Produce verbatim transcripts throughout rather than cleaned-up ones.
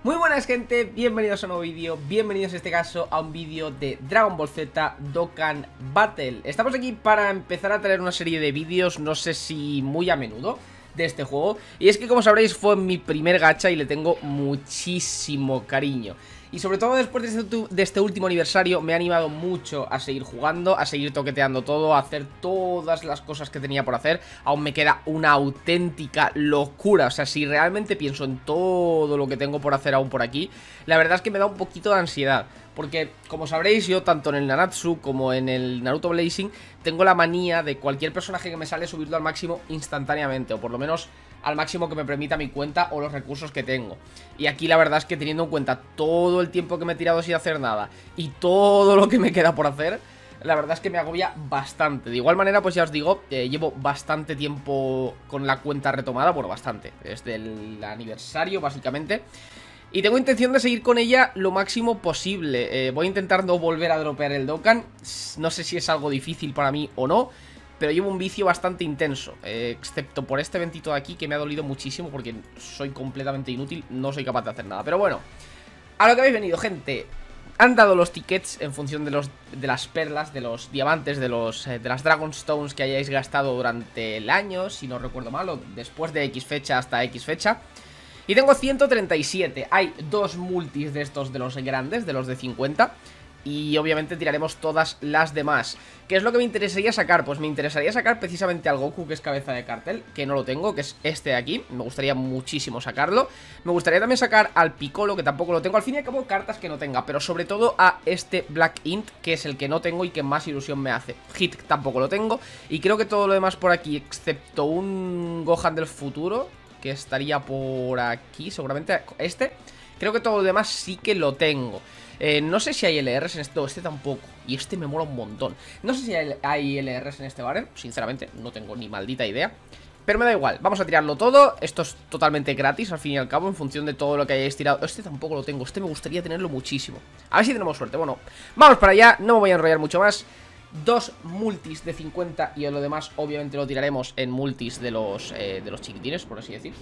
Muy buenas gente, bienvenidos a un nuevo vídeo, bienvenidos en este caso a un vídeo de Dragon Ball Z Dokkan Battle. Estamos aquí para empezar a traer una serie de vídeos, no sé si muy a menudo, de este juego. Y es que como sabréis fue mi primer gacha y le tengo muchísimo cariño. Y sobre todo después de este, de este último aniversario me ha animado mucho a seguir jugando, a seguir toqueteando todo, a hacer todas las cosas que tenía por hacer. Aún me queda una auténtica locura, o sea, si realmente pienso en todo lo que tengo por hacer aún por aquí, la verdad es que me da un poquito de ansiedad. Porque, como sabréis, yo tanto en el Nanatsu como en el Naruto Blazing tengo la manía de cualquier personaje que me sale subirlo al máximo instantáneamente, o por lo menos al máximo que me permita mi cuenta o los recursos que tengo. Y aquí la verdad es que teniendo en cuenta todo el tiempo que me he tirado sin hacer nada y todo lo que me queda por hacer, la verdad es que me agobia bastante. De igual manera, pues ya os digo, eh, llevo bastante tiempo con la cuenta retomada, bueno, bastante, desde el aniversario básicamente. Y tengo intención de seguir con ella lo máximo posible. eh, Voy a intentar no volver a dropear el Dokkan. No sé si es algo difícil para mí o no, pero llevo un vicio bastante intenso, eh, excepto por este eventito de aquí que me ha dolido muchísimo porque soy completamente inútil, no soy capaz de hacer nada. Pero bueno, a lo que habéis venido, gente. Han dado los tickets en función de, los, de las perlas, de los diamantes, de, los, eh, de las Dragon Stones que hayáis gastado durante el año, si no recuerdo mal, o después de X fecha hasta X fecha. Y tengo ciento treinta y siete, hay dos multis de estos de los grandes, de los de cincuenta. Y obviamente tiraremos todas las demás. ¿Qué es lo que me interesaría sacar? Pues me interesaría sacar precisamente al Goku, que es cabeza de cartel, que no lo tengo, que es este de aquí. Me gustaría muchísimo sacarlo. Me gustaría también sacar al Piccolo, que tampoco lo tengo. Al fin y al cabo, cartas que no tenga, pero sobre todo a este Black Int, que es el que no tengo y que más ilusión me hace. Hit tampoco lo tengo. Y creo que todo lo demás por aquí, excepto un Gohan del futuro, que estaría por aquí, seguramente este. Creo que todo lo demás sí que lo tengo. Eh, no sé si hay L Rs en este, no, este tampoco. Y este me mola un montón. No sé si hay, hay L Rs en este banner, sinceramente, no tengo ni maldita idea. Pero me da igual, vamos a tirarlo todo. Esto es totalmente gratis, al fin y al cabo, en función de todo lo que hayáis tirado. Este tampoco lo tengo, este me gustaría tenerlo muchísimo. A ver si tenemos suerte, bueno, vamos para allá. No me voy a enrollar mucho más. Dos multis de cincuenta y lo demás obviamente lo tiraremos en multis de los, eh, de los chiquitines, por así decir.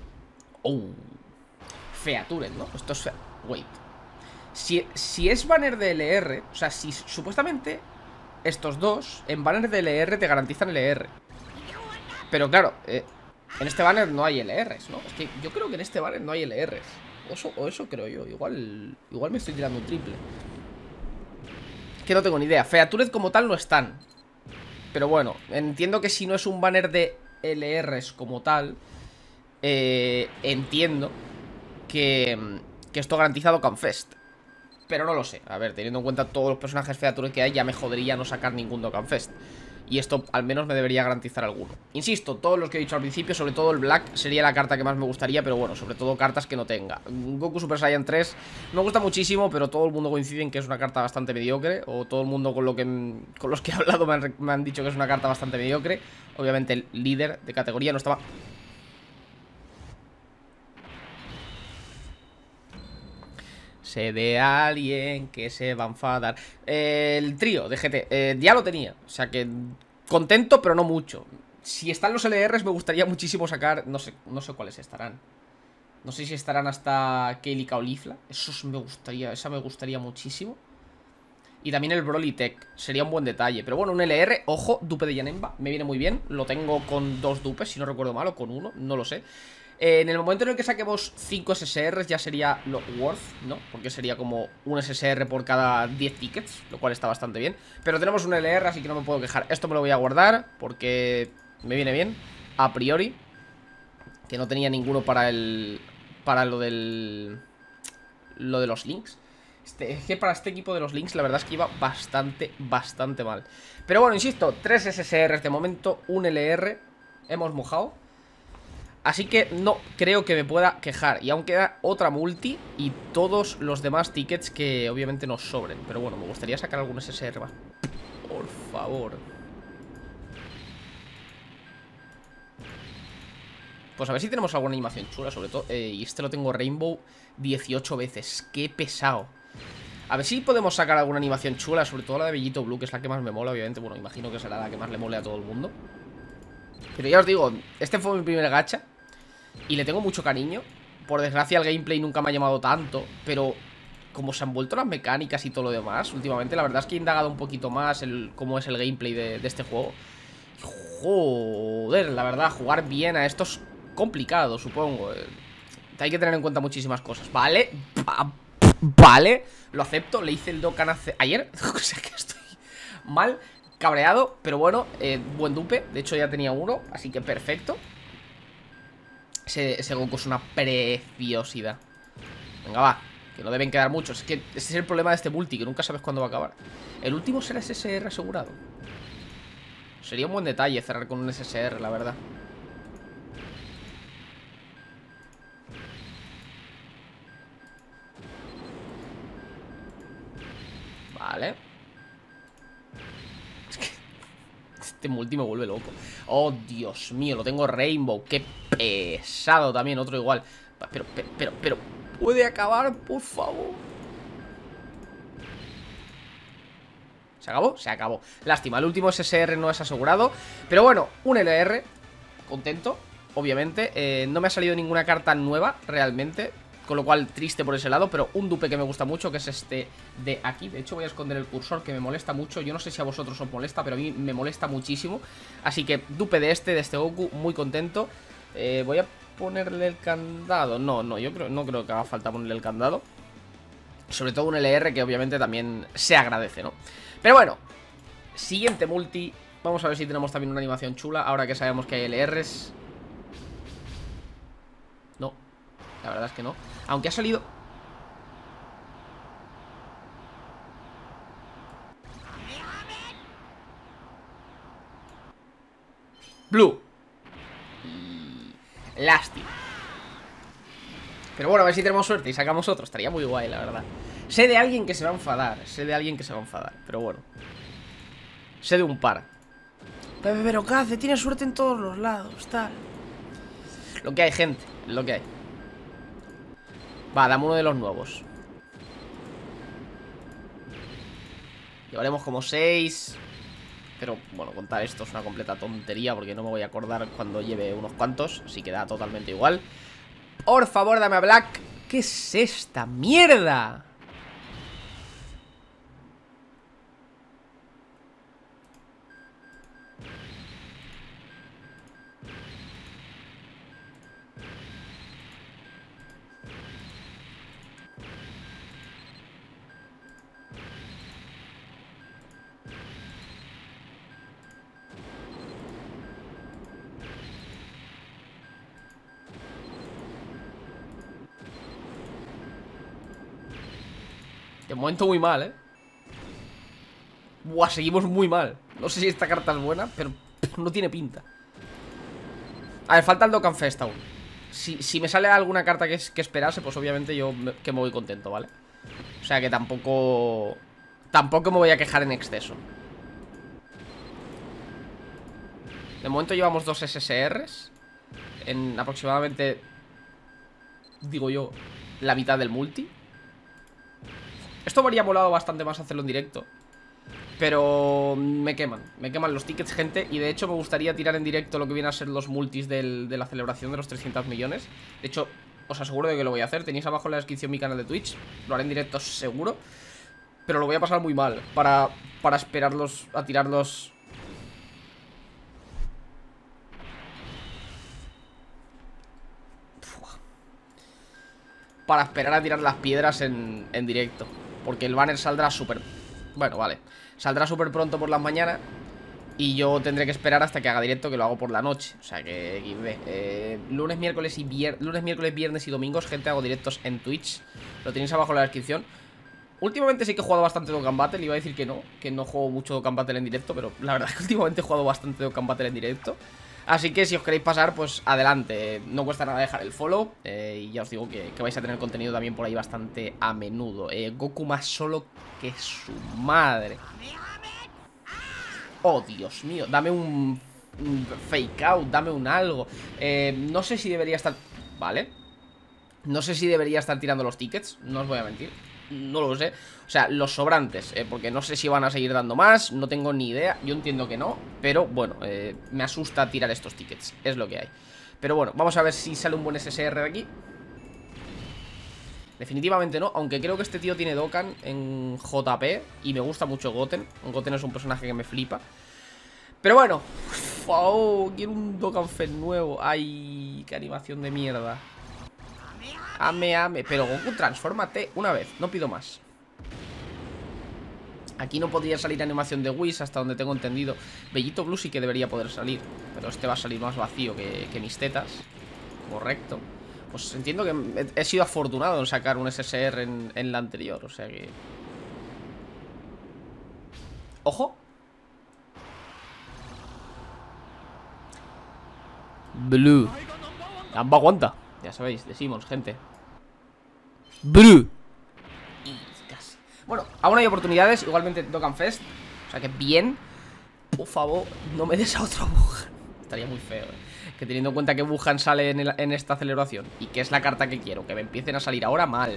Oh, Featured, ¿no? Esto es... Wait. Si, si es banner de L R, o sea, si supuestamente estos dos en banner de L R te garantizan L R. Pero claro, eh, en este banner no hay L Rs, ¿no? Es que yo creo que en este banner no hay L Rs. O eso, o eso creo yo. Igual, igual me estoy tirando un triple. Que no tengo ni idea. Featured como tal no están. Pero bueno, entiendo que si no es un banner de L Rs como tal, eh, entiendo que, que esto garantiza Dokkan Fest. Pero no lo sé, a ver, teniendo en cuenta todos los personajes featured que hay, ya me jodería no sacar ningún Dokkan Fest. Y esto al menos me debería garantizar alguno. Insisto, todos los que he dicho al principio, sobre todo el Black sería la carta que más me gustaría. Pero bueno, sobre todo cartas que no tenga. Goku Super Saiyan tres me gusta muchísimo, pero todo el mundo coincide en que es una carta bastante mediocre. O todo el mundo con, lo que, con los que he hablado me han, me han dicho que es una carta bastante mediocre. Obviamente el líder de categoría no estaba... Sé de alguien que se va a enfadar. eh, El trío de G T, eh, ya lo tenía. O sea que contento, pero no mucho. Si están los L Rs me gustaría muchísimo sacar. No sé, no sé cuáles estarán. No sé si estarán hasta Kale y Caulifla. Eso me gustaría, esa me gustaría muchísimo. Y también el Broly Tech, sería un buen detalle. Pero bueno, un L R, ojo, dupe de Janemba, me viene muy bien. Lo tengo con dos dupes, si no recuerdo mal, o con uno, no lo sé. eh, En el momento en el que saquemos cinco S S Rs ya sería lo worth, ¿no? Porque sería como un S S R por cada diez tickets, lo cual está bastante bien. Pero tenemos un L R, así que no me puedo quejar. Esto me lo voy a guardar porque me viene bien, a priori. Que no tenía ninguno para el... Para lo del... Lo de los links. Este, es que para este equipo de los links la verdad es que iba bastante, bastante mal. Pero bueno, insisto, tres S S Rs de momento, un L R. Hemos mojado. Así que no creo que me pueda quejar. Y aún queda otra multi y todos los demás tickets que obviamente nos sobren. Pero bueno, me gustaría sacar algún S S R más. Por favor. Pues a ver si tenemos alguna animación chula, sobre todo. eh, Y este lo tengo Rainbow dieciocho veces. Qué pesado. A ver si podemos sacar alguna animación chula, sobre todo la de Bellito Blue, que es la que más me mola, obviamente. Bueno, imagino que será la que más le mole a todo el mundo. Pero ya os digo, este fue mi primer gacha y le tengo mucho cariño Por desgracia el gameplay nunca me ha llamado tanto, pero como se han vuelto las mecánicas y todo lo demás últimamente, la verdad es que he indagado un poquito más el, cómo es el gameplay de, de este juego. Joder, la verdad, jugar bien a esto es complicado, supongo. Hay que tener en cuenta muchísimas cosas. Vale, vale, lo acepto. Le hice el Dokkan hace... ayer. O sea que estoy mal, cabreado, pero bueno, eh, buen dupe. De hecho ya tenía uno, así que perfecto. Ese, ese Goku es una preciosidad. Venga, va, que no deben quedar muchos. Es que ese es el problema de este multi, que nunca sabes cuándo va a acabar. El último será S S R asegurado. Sería un buen detalle cerrar con un S S R, la verdad. Vale. Es que este multi me vuelve loco. Oh, Dios mío, lo tengo Rainbow. Qué pesado también, otro igual. Pero, pero, pero, pero ¿puede acabar, por favor? ¿Se acabó? Se acabó. Lástima, el último S S R no es asegurado. Pero bueno, un L R. Contento, obviamente. eh, No me ha salido ninguna carta nueva, realmente. Con lo cual, triste por ese lado. Pero un dupe que me gusta mucho, que es este de aquí. De hecho, voy a esconder el cursor, que me molesta mucho. Yo no sé si a vosotros os molesta, pero a mí me molesta muchísimo. Así que, dupe de este, de este Goku, muy contento. eh, Voy a ponerle el candado. No, no, yo creo, no creo que haga falta ponerle el candado. Sobre todo un L R, que obviamente también se agradece, ¿no? Pero bueno, siguiente multi. Vamos a ver si tenemos también una animación chula, ahora que sabemos que hay L Rs. No, la verdad es que no. Aunque ha salido... Blue. Lástima. Pero bueno, a ver si tenemos suerte y sacamos otro. Estaría muy guay, la verdad. Sé de alguien que se va a enfadar. Sé de alguien que se va a enfadar, pero bueno. Sé de un par. Pero, pero ¿qué hace? Tiene suerte en todos los lados, tal. Lo que hay, gente, lo que hay. Va, dame uno de los nuevos. Llevaremos como seis. Pero bueno, contar esto es una completa tontería, porque no me voy a acordar cuando lleve unos cuantos. Así que da totalmente igual. Por favor, dame a Black. ¿Qué es esta mierda? De momento muy mal, ¿eh? Buah, seguimos muy mal. No sé si esta carta es buena, pero no tiene pinta. A ver, falta el Dokkan Fest aún. Si, si me sale alguna carta que, es, que esperase, pues obviamente yo me, que me voy contento, ¿vale? O sea que tampoco... Tampoco me voy a quejar en exceso. De momento llevamos dos S S Rs en aproximadamente, digo yo, la mitad del multi. Esto me habría molado bastante más hacerlo en directo, pero me queman, me queman los tickets, gente. Y de hecho me gustaría tirar en directo lo que viene a ser los multis del, de la celebración de los trescientos millones. De hecho, os aseguro de que lo voy a hacer. Tenéis abajo en la descripción mi canal de Twitch. Lo haré en directo seguro, pero lo voy a pasar muy mal para, para esperarlos a tirarlos. Para esperar a tirar las piedras en, en directo, porque el banner saldrá súper... Bueno, vale, saldrá súper pronto por las mañanas y yo tendré que esperar hasta que haga directo, que lo hago por la noche. O sea que, eh, lunes, miércoles y viernes, lunes, miércoles, viernes y domingos, gente, hago directos en Twitch. Lo tenéis abajo en la descripción. Últimamente sí que he jugado bastante Dokkan Battle. Iba a decir que no, que no juego mucho Dokkan Battle en directo, pero la verdad es que últimamente he jugado bastante Dokkan Battle en directo. Así que si os queréis pasar, pues adelante. No cuesta nada dejar el follow, eh, y ya os digo que, que vais a tener contenido también por ahí bastante a menudo. eh, Goku más solo que su madre. Oh, Dios mío, dame un, un fake out, dame un algo. eh, No sé si debería estar... Vale. No sé si debería estar tirando los tickets, no os voy a mentir. No lo sé, o sea, los sobrantes, eh, porque no sé si van a seguir dando más. No tengo ni idea, yo entiendo que no. Pero bueno, eh, me asusta tirar estos tickets, es lo que hay. Pero bueno, vamos a ver si sale un buen S S R de aquí. Definitivamente no, aunque creo que este tío tiene Dokkan en J P y me gusta mucho Goten. Goten es un personaje que me flipa. Pero bueno, oh, quiero un Dokkan Fest nuevo. Ay, qué animación de mierda. Ame, ame. Pero Goku, transfórmate una vez, no pido más. Aquí no podría salir animación de Whis, hasta donde tengo entendido. Bellito Blue sí que debería poder salir, pero este va a salir más vacío que, que mis tetas. Correcto. Pues entiendo que he, he sido afortunado en sacar un S S R en, en la anterior, o sea que... ¡Ojo! Blue. Amba aguanta. Ya sabéis, decimos, gente. Blue. Y casi. Bueno, aún hay oportunidades. Igualmente Dokkan Fest. O sea que bien. Por favor, no me des a otro Wuhan. Estaría muy feo, ¿eh? Que teniendo en cuenta que Wuhan sale en, el, en esta celebración y que es la carta que quiero, que me empiecen a salir ahora mal.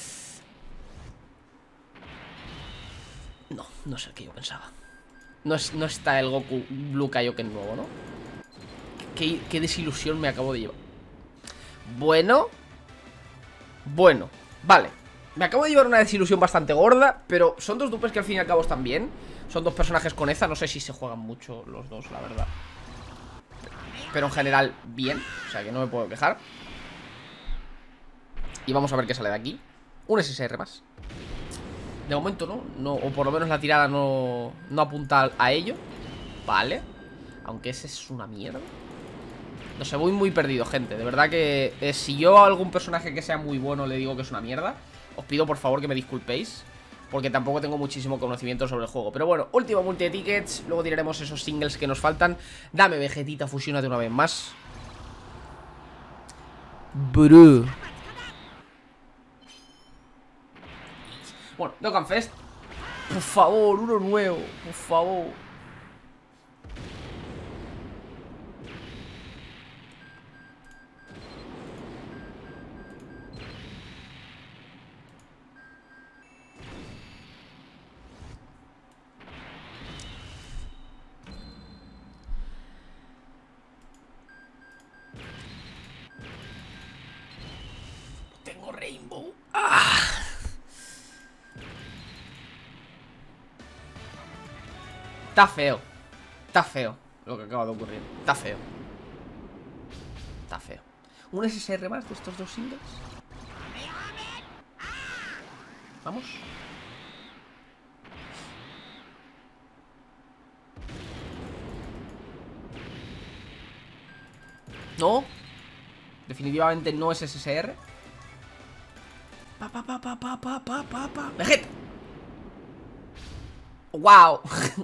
No, no es el que yo pensaba. No, es, no está el Goku Blue Kaioken nuevo, ¿no? Qué, qué desilusión me acabo de llevar. Bueno. Bueno, vale. Me acabo de llevar una desilusión bastante gorda, pero son dos dupes que al fin y al cabo están bien. Son dos personajes con Eza, no sé si se juegan mucho los dos, la verdad. Pero en general, bien, o sea que no me puedo quejar. Y vamos a ver qué sale de aquí. Un S S R más. De momento no, no o por lo menos la tirada no, no apunta a ello. Vale. Aunque ese es una mierda. No sé, voy muy perdido, gente. De verdad que eh, si yo a algún personaje que sea muy bueno le digo que es una mierda, os pido por favor que me disculpéis, porque tampoco tengo muchísimo conocimiento sobre el juego. Pero bueno, último multi de tickets. Luego tiraremos esos singles que nos faltan. Dame Vegetita, fusiónate una vez más. Bru. Bueno, Dokkan Fest. Por favor, uno nuevo. Por favor. Tengo Rainbow. ¡Ah! Está feo. Está feo lo que acaba de ocurrir. Está feo. Está feo. ¿Un S S R más de estos dos singles? Vamos. No. Definitivamente no es S S R. Pa, pa, pa, pa, pa, pa, pa, pa, pa. ¡Vegeta! ¡Wow!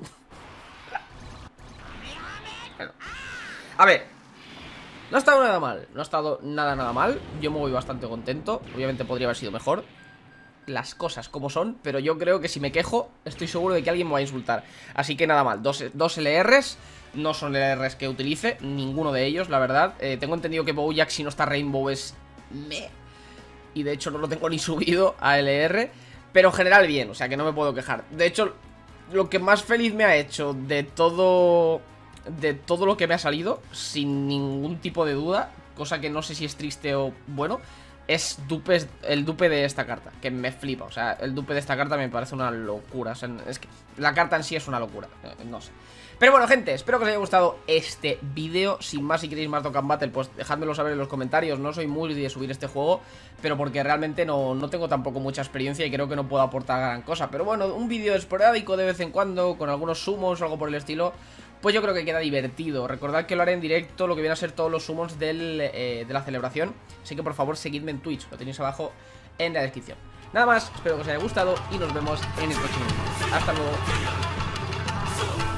Bueno. A ver. No ha estado nada mal. No ha estado nada, nada mal. Yo me voy bastante contento. Obviamente podría haber sido mejor. Las cosas como son. Pero yo creo que si me quejo, estoy seguro de que alguien me va a insultar. Así que nada mal. Dos, dos L Rs. No son L Rs que utilice. Ninguno de ellos, la verdad. eh, Tengo entendido que Bojack, si no está Rainbow, es... me... Y de hecho no lo tengo ni subido a L R. Pero en general bien, o sea que no me puedo quejar. De hecho, lo que más feliz me ha hecho de todo... de todo lo que me ha salido, sin ningún tipo de duda, cosa que no sé si es triste o bueno, es dupes, el dupe de esta carta, que me flipa. O sea, el dupe de esta carta me parece una locura. O sea, es que la carta en sí es una locura, no sé. Pero bueno, gente, espero que os haya gustado este vídeo. Sin más, si queréis más Dokkan Battle, pues dejádmelo saber en los comentarios. No soy muy de subir este juego, pero porque realmente no, no tengo tampoco mucha experiencia y creo que no puedo aportar gran cosa. Pero bueno, un vídeo esporádico de vez en cuando, con algunos summons o algo por el estilo, pues yo creo que queda divertido. Recordad que lo haré en directo, lo que viene a ser todos los summons del, eh, de la celebración. Así que por favor, seguidme en Twitch, lo tenéis abajo en la descripción. Nada más, espero que os haya gustado y nos vemos en el próximo vídeo. Hasta luego.